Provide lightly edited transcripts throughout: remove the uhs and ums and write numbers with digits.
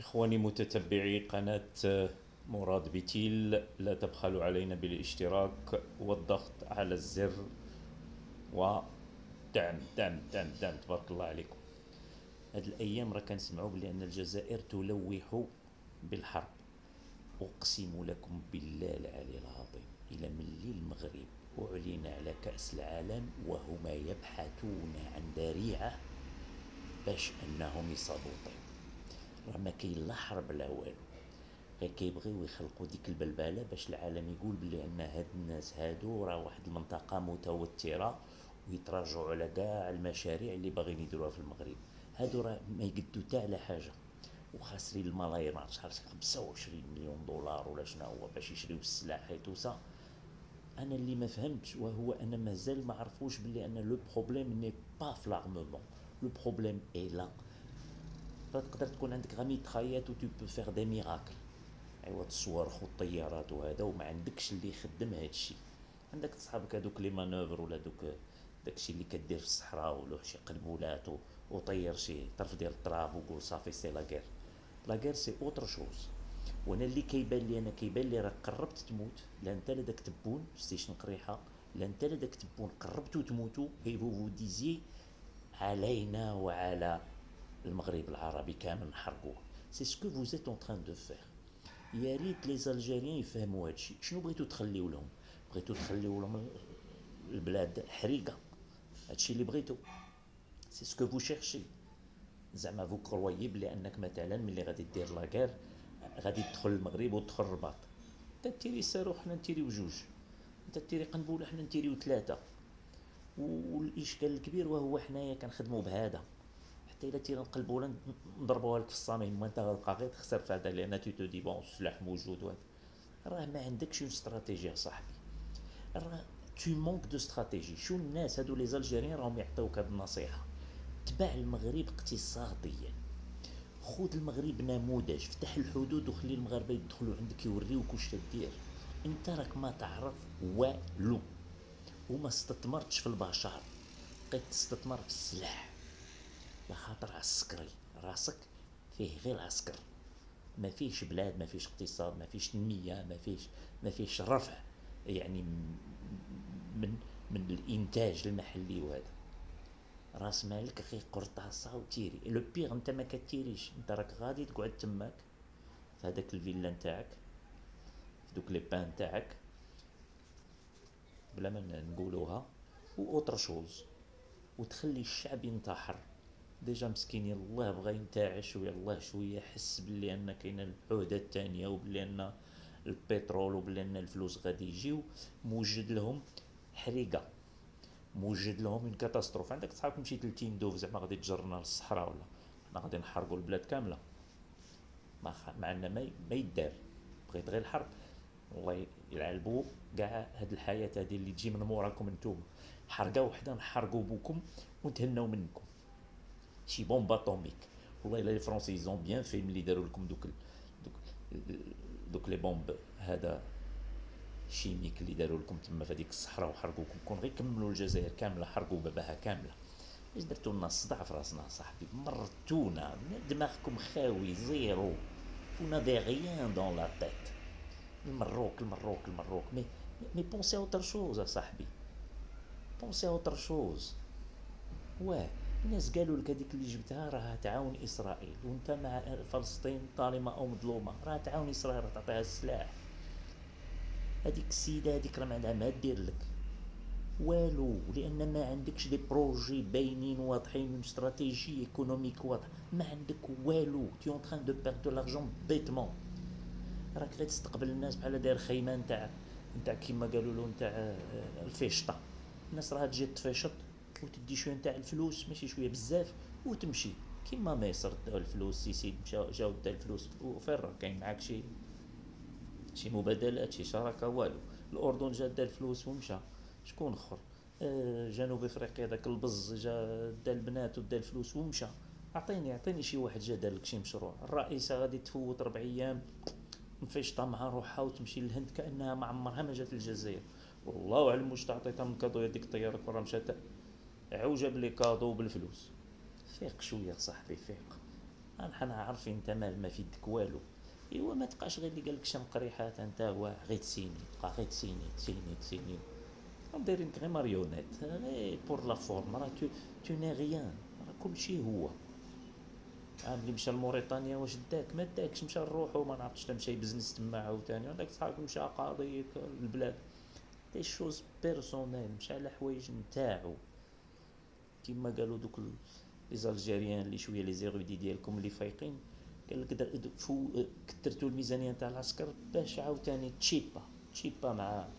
إخواني متتبعي قناة مراد بتيل، لا تبخلوا علينا بالاشتراك والضغط على الزر ودعم دعم دعم دعم. تبارك الله عليكم. هاد الأيام راه كنسمعوا بلي أن الجزائر تلوح بالحرب. أقسم لكم بالله العلي العظيم إلى ملي المغرب أعلن على كأس العالم وهما يبحثون عن ذريعة باش أنهم يصابوطيو. راه ما كاين لا حرب لا والو، غير كيبغيو يخلقوا ديك البلبله باش العالم يقول بلي ان هاد الناس هادو راه واحد المنطقه متوتره ويتراجعوا على كاع المشاريع اللي باغيين يديروها في المغرب. هادو راه ما يقدو تا على حاجه وخاسرين الملايير، ما شحال 25 مليون دولار ولا شنو هو باش يشريو السلاح هيتوسا. انا اللي ما فهمتش وهو انا مازال ما عرفوش بلي ان لو بروبليم ني با في لارممون، لو بروبليم اي لا. تقدر تكون عندك غا ميتخايات و تو بو فيغ دي ميراكل، ايوا الصواريخ والطيارات وهذا، وما عندكش اللي يخدم هذا الشيء. عندك صحابك هذوك لي مانوفر ولا داكشي اللي كدير في الصحراء ولا شي قلبولات وطير شي طرف ديال التراب وقول صافي سي لا غير. لا غير سي اوتر شوز. وانا اللي كيبان لي، انا كيبان لي راك قربت تموت، لا انت لا داك تبون شتي شنو قريحه، لا انت لا داك تبون قربتوا تموتوا اي فو ديزي علينا وعلى المغرب العربي كامل نحرقوه. سي سكو فو زيت اون تران دو فير. يا ريت لي زالجيريان يفهموا هادشي. شنو بغيتو تخليو لهم؟ بغيتو تخليو لهم البلاد حريقه، هادشي اللي بغيتو. سي سكو فو شيرشي. زعما فو كرويي بلي انك مثلا ملي غادي دير لاكار غادي تدخل المغرب وتدخل الرباط، انت تيري الصاروخ حنا نتيريو جوج، انت تيري قنبله حنا نتيريو ثلاثه. والاشكال الكبير وهو حنايا كنخدموا بهذا، حتى الا تيرا القنبله نضربوها لك في الصميم وانت غتبقى غير تخسر في هذا، لان تو دي بون السلاح موجود وهذا. راه ما عندكش اون استراتيجيه صاحبي، راه تو مونك دو استراتيجي. شو الناس هادو لي زالجيريان راهم يعطيوك هاد النصيحه. تبع المغرب اقتصاديا، خذ المغرب نموذج، فتح الحدود وخلي المغاربه يدخلوا عندك يوريوك واش تدير. انت راك ما تعرف والو وما استثمرتش في البشر، بقيت تستثمر في السلاح. لخاطر عسكري راسك فيه غير العسكر، ما فيش بلاد، ما فيش اقتصاد، ما فيش تنميه، ما فيش رفع يعني من من الانتاج المحلي. وهذا راس مالك غير قرطاسه وتيري. لو بيغ انت ما كتيريش، انت راك غادي تقعد تماك في هذاك الفيلا نتاعك، في دوك لي بان نتاعك، بلا ما نقولوها و اوتر شوز، وتخلي الشعب ينتحر. ديجا مسكين يلاه بغى ينتعش ويلاه شويه حس بلي ان كاينه العهده الثانيه وبلي ان البترول وبلي ان الفلوس غادي يجيو. موجد لهم حريقه، موجد لهم من كاتاستروف. عندك صحابك مشيت لتيندوف زعما غادي تجرنا للصحراء ولا حنا غادي نحرقوا البلاد كامله، ما عندنا ما يدار. بغيت غير الحرب، والله يلعبوا كاع هاد الحياه هادي اللي تجي من موراكم نتوما. حرقه وحده نحرقوا بوكم ونتهناو منكم. شي بومب اتوميك. والله الا لي فرونسي زون بيان في ملي داروا لكم دوك دوك لي بومب هذا شيميك اللي داروا لكم تما في هذيك الصحراء وحرقوكم. كون غير كملوا الجزائر كامله حرقوا باباها كامله. اش درتوا لنا الصداع في راسنا صاحبي؟ مرتونا دماغكم خاوي زيرو. vous n'avez rien dans la tête. المروك المروك المروك مي بونسي اوتر شوز يا صاحبي، بونسي اوتر شوز. واه الناس قالوا لك هذيك اللي جبتها راه تعاون اسرائيل، وانت مع فلسطين ظالمه او مظلومه، راه تعاون اسرائيل، راه تعطيها السلاح. هذيك السيده هذيك راه ما عندها ما دير لك والو، لان ما عندكش دي بروجي باينين واضحين، من استراتيجي ايكونوميك واضح، ما عندك والو. تي اون تران دو بيرد دو لارجون بيتمون. راك غير تستقبل الناس بحال داير خيمه نتاع كيما قالوا له نتاع الفيشطه. الناس راها تجي تفيشط وتدي شويه نتاع الفلوس، ماشي شويه بزاف، وتمشي. كيما مصر داو الفلوس، سيسي جاو دا الفلوس وفين راه كاين معاك شي مبادلات، شي شراكه، والو. الاردن جا دا الفلوس ومشى. شكون اخر؟ جنوب افريقيا داك البز جا دا البنات ودا الفلوس ومشى. اعطيني شي واحد جا دار لك شي مشروع. الرئيسه غادي تفوت 4 ايام مفيشطه مع روحها وتمشي للهند كانها ما عمرها ما جات الجزائر. والله اعلم واش تعطيتها من كادو هذيك الطياره كره مشات عوجه بلي كادو بالفلوس. فيق شويه صاحبي، فيق. حنا عارفين انت ما في يدك والو. ايوا ما تبقاش غير اللي قال لك شم قريحات انت هو غير تسيني، تبقى غير تسيني تسيني تسيني. راهم دايرينك غير ماريونيت، غير بور لا فورم. راه تو ني ريان، راه كلشي هو. عام اللي مشى لموريتانيا واش داك؟ ما داكش، مشى لروحو ما نعرفتش تا مشى يبزنس تما عاوتاني. هذاك صاحبك مشى قاضي البلاد، دي شوز بيرسونيل، مشى على حوايج نتاعو. كيما قالوا دوك لي زالجيريان اللي شويه لي زيرودي ديالكم اللي فايقين، قال لك كثرتوا الميزانيه نتاع العسكر باش عاوتاني تشيبا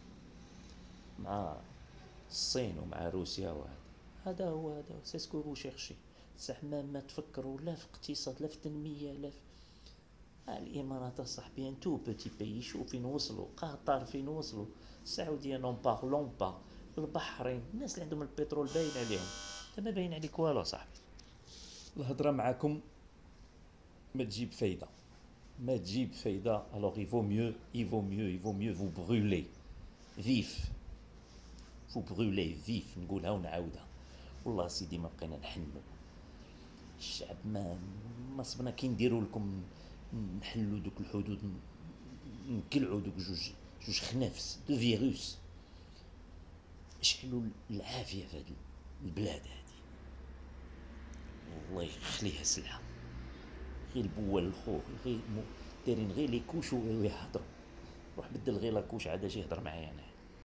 مع الصين ومع روسيا. وهذا هذا سي سكو فو شيرشي. بصح ما تفكروا لا في اقتصاد لا في تنميه لا في الامارات صاحبي ان تو بوتي بيي. شوف فين وصلوا، قطر فين وصلوا، السعوديه نون بارلون با، البحرين الناس اللي عندهم البترول باين عليهم. انت ما باين عليك والو صاحبي. الهضره معاكم ما تجيب فايده، ما تجيب فايده. الوغ يفو ميو فو برولي فيف، فو برولي فيف. نقولها ونعاودها، والله سيدي ما بقينا نحنوا الشعب. ما صبنا كي نديروا لكم نحلوا دوك الحدود، نقلعوا دوك جوج خنافس دو فيروس، نشعلوا العافيه في هذه البلاد هذه. الله يخليها سلعه. غير البوال الخوخ غير دايرين غير لي كوش ويهضروا. روح بدل غير لاكوش عاد اجي يهضر معايا انا.